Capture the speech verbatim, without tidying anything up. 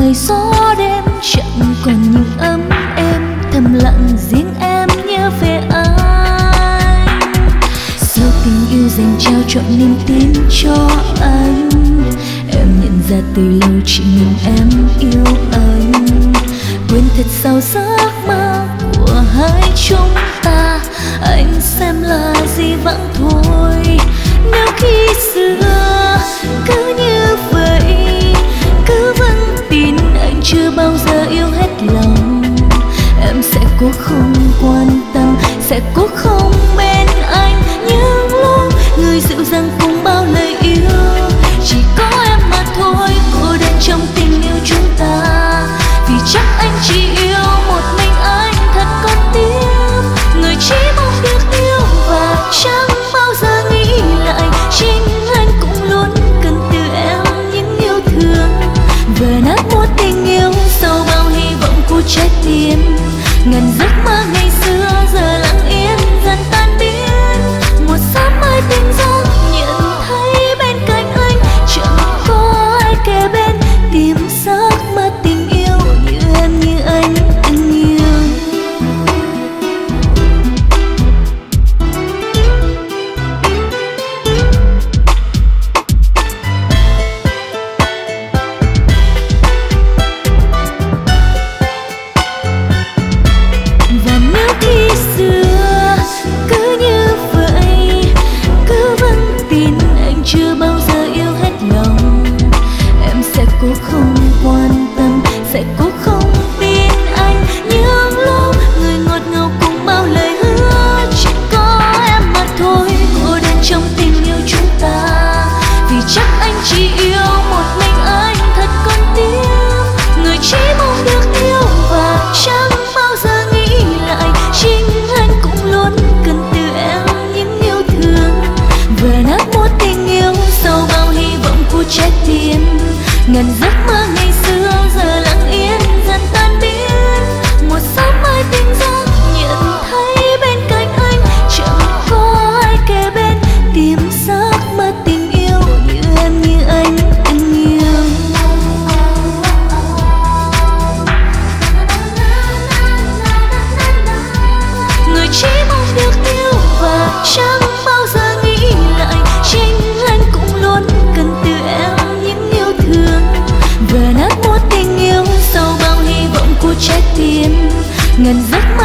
ngày gió đêm chẳng còn những ấm êm, thầm lặng riêng em nhớ về anh. Sao tình yêu dành trao trọn niềm tin cho anh, em nhận ra từ lâu chỉ mình em yêu anh. Quên thật sao giấc mơ của hai chúng ta, anh xem là gì vãng thôi. Nếu khi xưa cứ như vậy, cứ vững tin anh chưa bao giờ yêu hết lòng, em sẽ cố không quan tâm, sẽ cố không bên anh. Nhưng lúc người dịu dàng cùng bao lời yêu, chỉ có em mà thôi cô đơn trong tình yêu chúng ta. Vì chắc anh chỉ yêu một mình anh thật con tim, người chỉ mong được yêu và chẳng bao giờ nghĩ lại. Chính anh cũng luôn cần từ em những yêu thương, vừa nát một tình yêu sau bao hy vọng của trái tim. Ngàn giấc mơ ngày xưa giờ lặng yên dần tan biến, một sáng mai tỉnh giấc nhận thấy bên cạnh anh chẳng có ai kề bên, tìm giấc mơ tình yêu như em như anh từng yêu. Và nếu khi xưa cứ như vậy, cứ vững tin anh chưa bao giờ yêu hết lòng, em sẽ cố không quan tâm, sẽ cố không tin anh. Nhưng lúc người ngọt ngào cùng bao lời hứa, chỉ có em mà thôi cô đơn trong tình yêu chúng ta. Vì chắc anh chỉ yêu một mình anh thật con tim, người chỉ mong được yêu và chẳng bao giờ nghĩ lại. Chính anh cũng luôn cần từ em những yêu thương, vừa nát một tình yêu sau bao hy vọng của trái tim. Ngàn giấc mơ ngày xưa giờ lặng yên dần tan biến, một sáng mai tỉnh giấc nhận thấy bên cạnh anh chẳng có ai kề bên, tìm giấc mơ tình yêu như em như anh từng yêu. Người chỉ mong được yêu và chẳng bao giờ nghĩ lại. Chính anh cũng luôn cần từ em những yêu thương, vừa nát một tình yêu sau bao hy vọng của trái tim. Ngàn giấc